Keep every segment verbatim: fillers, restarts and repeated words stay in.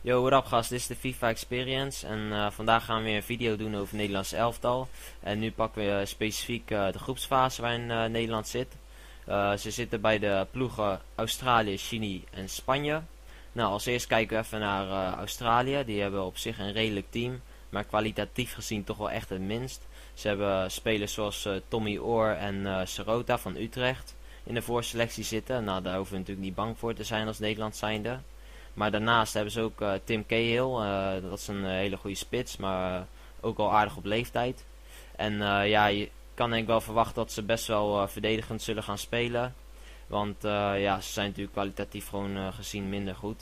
Yo, what up gast, dit is de FIFA Experience en uh, vandaag gaan we weer een video doen over het Nederlands elftal. En nu pakken we uh, specifiek uh, de groepsfase waarin uh, Nederland zit. Uh, ze zitten bij de ploegen Australië, Chili en Spanje. Nou, als eerst kijken we even naar uh, Australië. Die hebben op zich een redelijk team, maar kwalitatief gezien toch wel echt het minst. Ze hebben spelers zoals uh, Tommy Oor en uh, Serota van Utrecht in de voorselectie zitten. Nou, daar hoeven we natuurlijk niet bang voor te zijn als Nederland zijnde. Maar daarnaast hebben ze ook uh, Tim Cahill, uh, dat is een uh, hele goede spits, maar uh, ook al aardig op leeftijd. En uh, ja, je kan denk ik wel verwachten dat ze best wel uh, verdedigend zullen gaan spelen. Want uh, ja, ze zijn natuurlijk kwalitatief gewoon uh, gezien minder goed.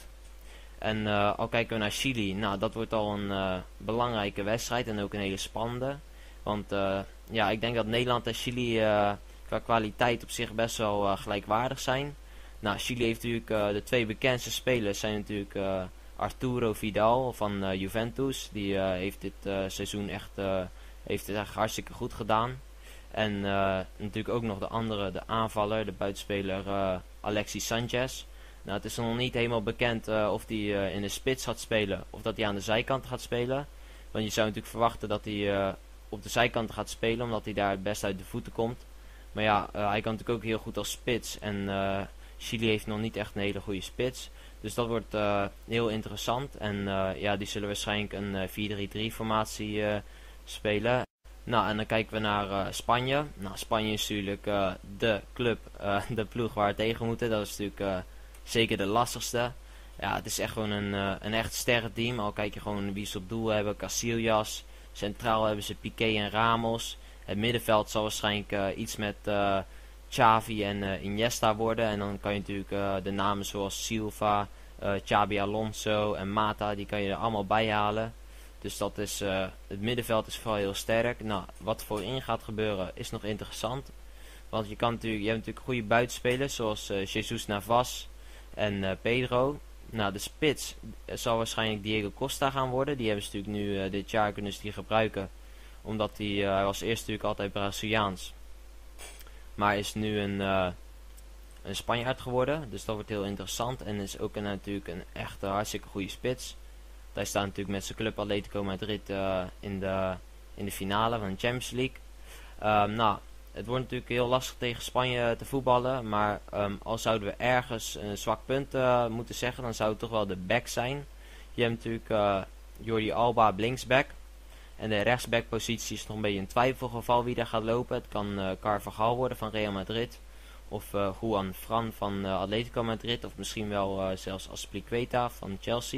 En uh, al kijken we naar Chili, nou dat wordt al een uh, belangrijke wedstrijd en ook een hele spannende. Want uh, ja, ik denk dat Nederland en Chili uh, qua kwaliteit op zich best wel uh, gelijkwaardig zijn. Nou, Chili heeft natuurlijk uh, de twee bekendste spelers zijn natuurlijk uh, Arturo Vidal van uh, Juventus. Die uh, heeft dit uh, seizoen echt, uh, heeft het echt hartstikke goed gedaan. En uh, natuurlijk ook nog de andere, de aanvaller, de buitenspeler uh, Alexis Sanchez. Nou, het is nog niet helemaal bekend uh, of hij uh, in de spits gaat spelen of dat hij aan de zijkant gaat spelen. Want je zou natuurlijk verwachten dat hij uh, op de zijkant gaat spelen, omdat hij daar het best uit de voeten komt. Maar ja, uh, hij kan natuurlijk ook heel goed als spits en uh, Chili heeft nog niet echt een hele goede spits. Dus dat wordt uh, heel interessant. En uh, ja, die zullen waarschijnlijk een uh, vier drie drie formatie uh, spelen. Nou, en dan kijken we naar uh, Spanje. Nou, Spanje is natuurlijk uh, de club, uh, de ploeg waar we tegen moeten. Dat is natuurlijk uh, zeker de lastigste. Ja, het is echt gewoon een, uh, een echt sterrenteam. Al kijk je gewoon wie ze op doel hebben. Casillas. Centraal hebben ze Piqué en Ramos. Het middenveld zal waarschijnlijk uh, iets met Uh, Xavi en uh, Iniesta worden. En dan kan je natuurlijk uh, de namen zoals Silva, uh, Xabi Alonso en Mata, die kan je er allemaal bij halen. Dus dat is, uh, het middenveld is vooral heel sterk. Nou, wat voorin gaat gebeuren is nog interessant. Want je, kan natuurlijk, je hebt natuurlijk goede buitenspelers zoals uh, Jesus Navas en uh, Pedro. Nou, de spits zal waarschijnlijk Diego Costa gaan worden. Die hebben ze natuurlijk nu uh, dit jaar kunnen ze die gebruiken. Omdat hij, uh, hij was eerst natuurlijk altijd Braziliaans. Maar is nu een, uh, een Spanjaard geworden. Dus dat wordt heel interessant. En is ook een, natuurlijk een echte hartstikke goede spits. Hij staat natuurlijk met zijn club Atletico Madrid uh, in, de, in de finale van de Champions League. Um, nou, het wordt natuurlijk heel lastig tegen Spanje te voetballen. Maar um, al zouden we ergens een zwak punt uh, moeten zeggen, dan zou het toch wel de back zijn. Je hebt natuurlijk uh, Jordi Alba op linksback. En de rechtsbackpositie is nog een beetje een twijfelgeval wie daar gaat lopen. Het kan uh, Carvajal worden van Real Madrid. Of uh, Juan Fran van uh, Atletico Madrid. Of misschien wel uh, zelfs Azpilicueta van Chelsea.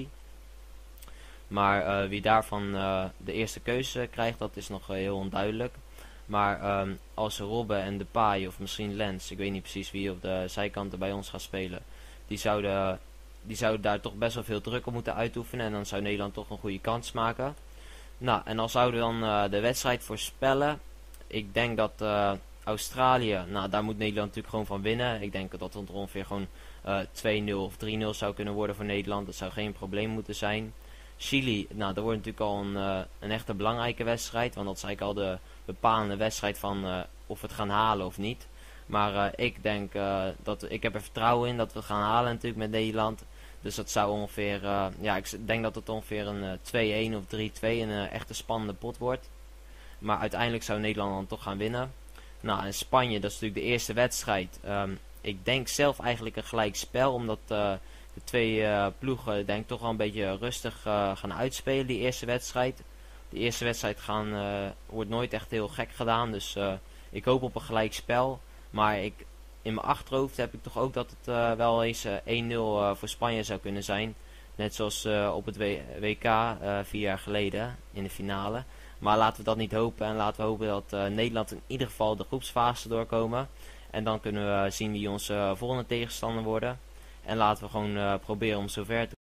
Maar uh, wie daarvan uh, de eerste keuze krijgt, dat is nog uh, heel onduidelijk. Maar um, als Robben en Depay of misschien Lens, ik weet niet precies wie op de zijkanten bij ons gaat spelen. Die zouden, die zouden daar toch best wel veel druk op moeten uitoefenen. En dan zou Nederland toch een goede kans maken. Nou, en dan zouden we dan uh, de wedstrijd voorspellen. Ik denk dat uh, Australië, nou daar moet Nederland natuurlijk gewoon van winnen. Ik denk dat het ongeveer gewoon uh, twee nul of drie nul zou kunnen worden voor Nederland. Dat zou geen probleem moeten zijn. Chili, nou dat wordt natuurlijk al een, uh, een echte belangrijke wedstrijd. Want dat is eigenlijk al de bepalende wedstrijd van uh, of we het gaan halen of niet. Maar uh, ik denk uh, dat, ik heb er vertrouwen in dat we het gaan halen natuurlijk met Nederland. Dus dat zou ongeveer, uh, ja ik denk dat het ongeveer een uh, twee een of drie twee een uh, echte spannende pot wordt. Maar uiteindelijk zou Nederland dan toch gaan winnen. Nou, en Spanje, dat is natuurlijk de eerste wedstrijd. Um, ik denk zelf eigenlijk een gelijk spel, omdat uh, de twee uh, ploegen denk ik toch wel een beetje rustig uh, gaan uitspelen die eerste wedstrijd. De eerste wedstrijd gaan, uh, wordt nooit echt heel gek gedaan, dus uh, ik hoop op een gelijk spel. Maar ik... in mijn achterhoofd heb ik toch ook dat het uh, wel eens uh, één nul uh, voor Spanje zou kunnen zijn. Net zoals uh, op het W K uh, vier jaar geleden in de finale. Maar laten we dat niet hopen. En laten we hopen dat uh, Nederland in ieder geval de groepsfase doorkomen. En dan kunnen we zien wie onze uh, volgende tegenstander worden. En laten we gewoon uh, proberen om zover te